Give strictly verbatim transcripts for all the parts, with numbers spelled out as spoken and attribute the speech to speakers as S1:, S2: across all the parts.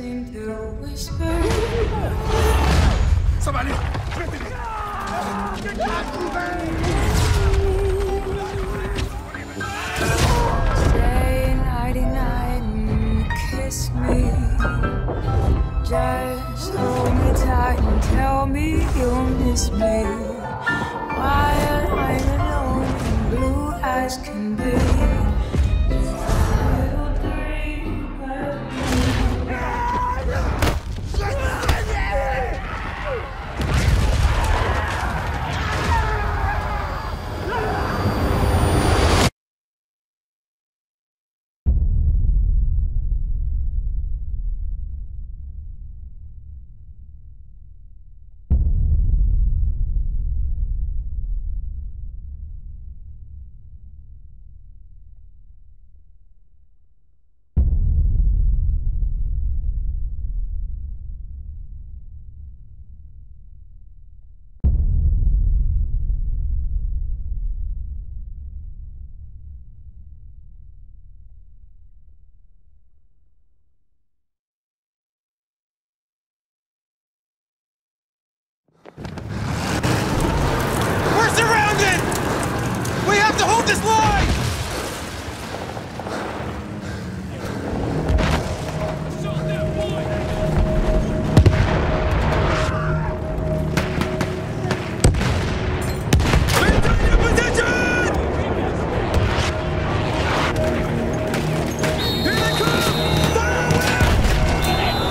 S1: seem to whisper.
S2: Somebody!
S1: Stay nighty-night and kiss me. Just hold me tight and tell me you'll miss me while I'm alone and blue as can be.
S2: We're surrounded! We have to hold this line! Maintain your position! Here they come! Fire away!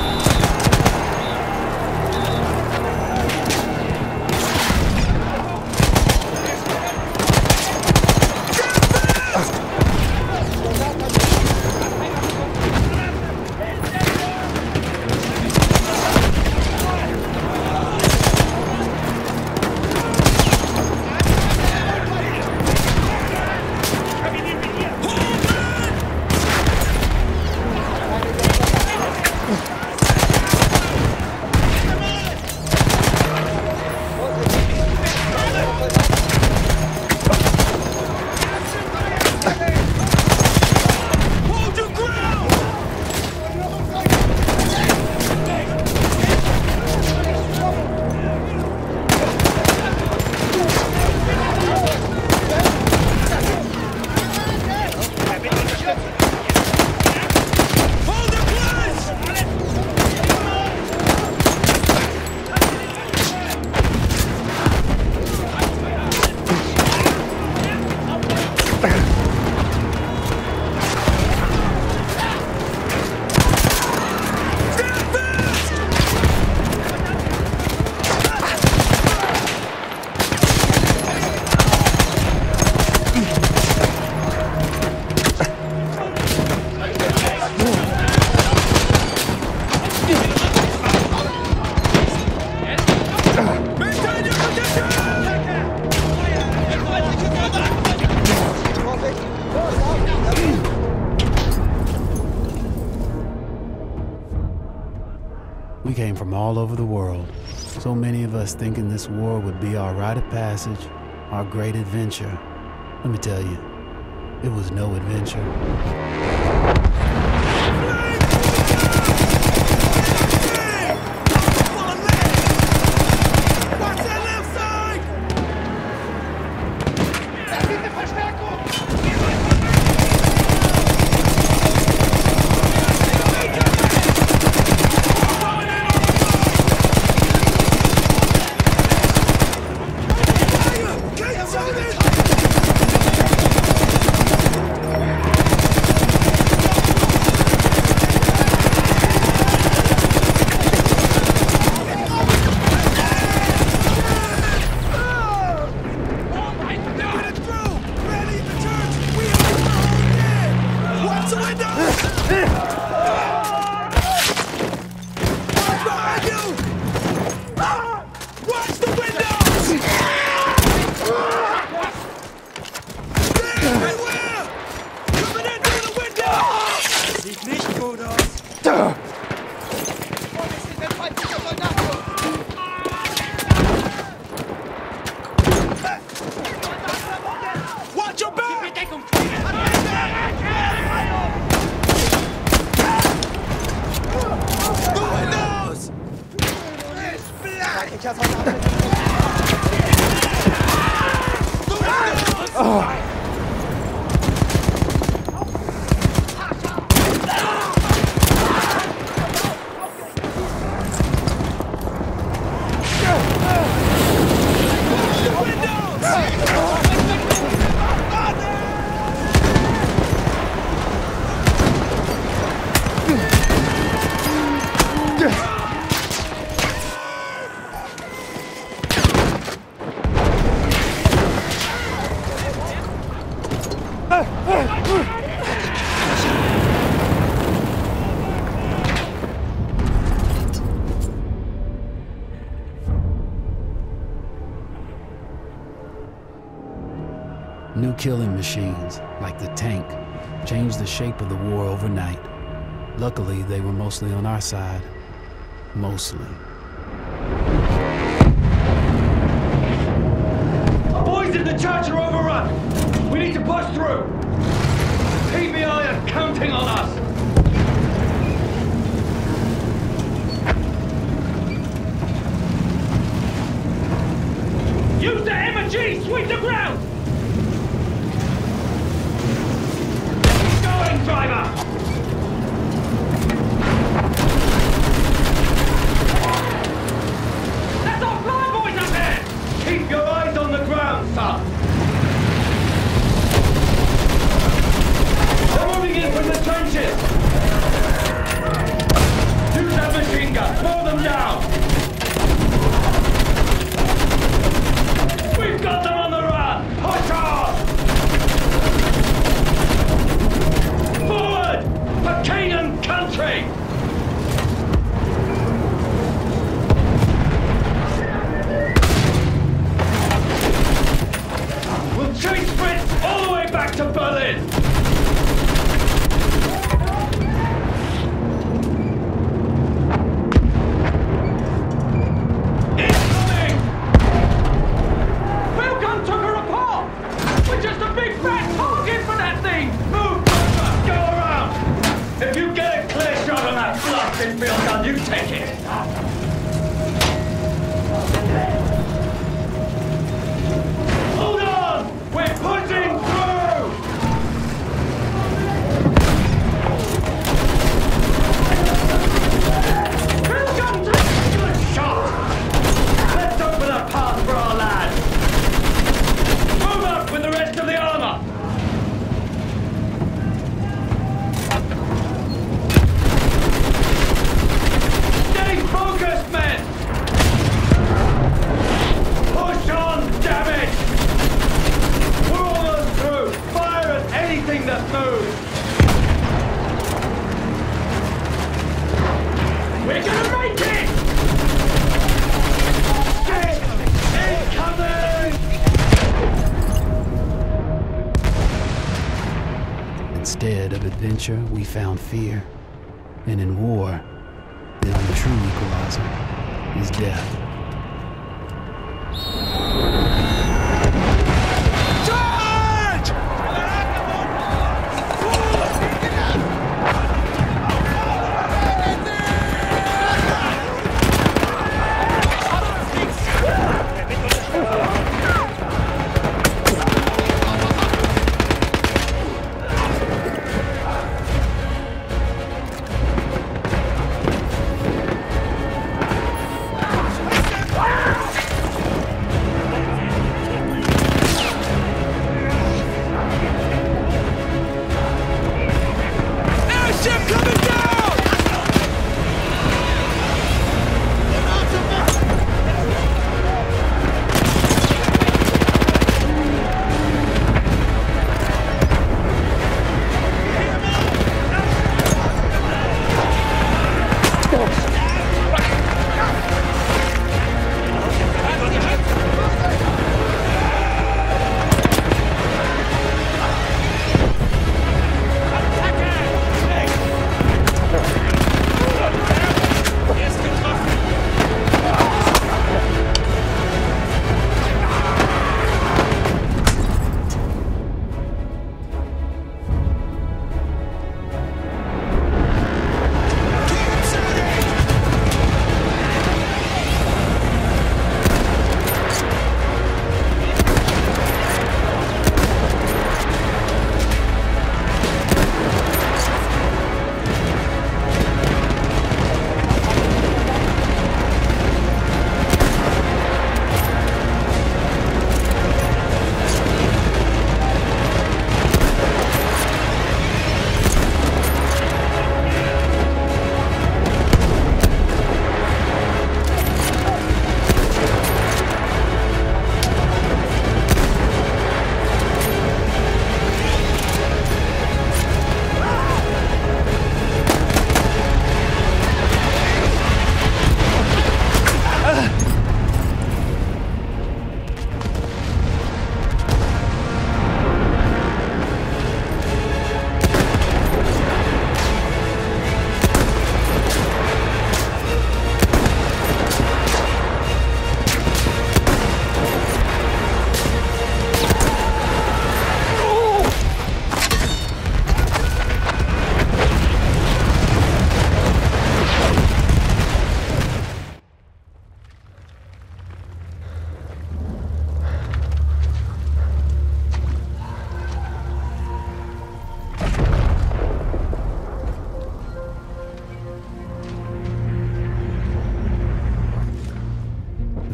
S2: Hold your ground! Hold the place! Maintain your position!
S3: We came from all over the world. So many of us thinking this war would be our rite of passage, our great adventure. Let me tell you, it was no adventure.
S2: Watch that left side! Get something! Watch your back!
S3: New killing machines, like the tank, changed the shape of the war overnight. Luckily, they were mostly on our side. Mostly.
S4: Our boys in the church are overrun! We need to push through! P B I are counting on us! Use the M and G! Sweep the ground! Going, driver! That's our fly boys up there! Keep your eyes on the ground, son! They're moving in from the trenches! Use that machine gun! Mow them down! We've got them on the run! Push on! Forward! For Canaan country! We'll chase Fritz all the way back to Berlin! Incoming! Wilcon took her apart! We're just a big fat target for that thing! Move, Buffer! Go around! If you get a clear shot on that blasted field gun, you take it! Hold on! We're pushing through! Wilcon, take good shot! Let's open a path for our lads! Move up with the rest of the armor! Stay focused, men! Push on, damn it! We're almost through! Fire at anything that moves! We're gonna make it! Shit! Incoming!
S3: Instead of adventure, we found fear. And in war, the only true equalizer is death.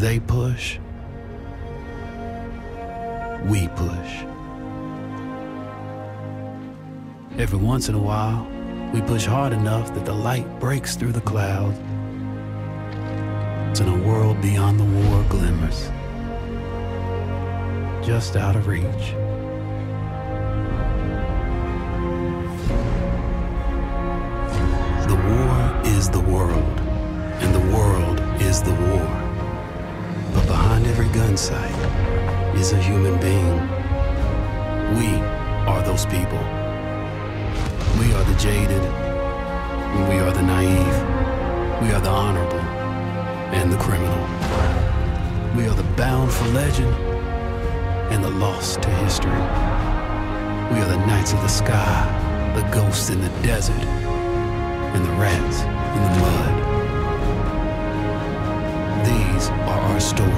S3: they push, we push. Every once in a while, we push hard enough that the light breaks through the clouds, and a world beyond the war glimmers, just out of reach. The war is the world, and the world is the war. But behind every gun sight is a human being. We are those people. We are the jaded, we are the naive, we are the honorable and the criminal. We are the bound for legend and the lost to history. We are the knights of the sky, the ghosts in the desert, and the rats in the mud. These are our stories.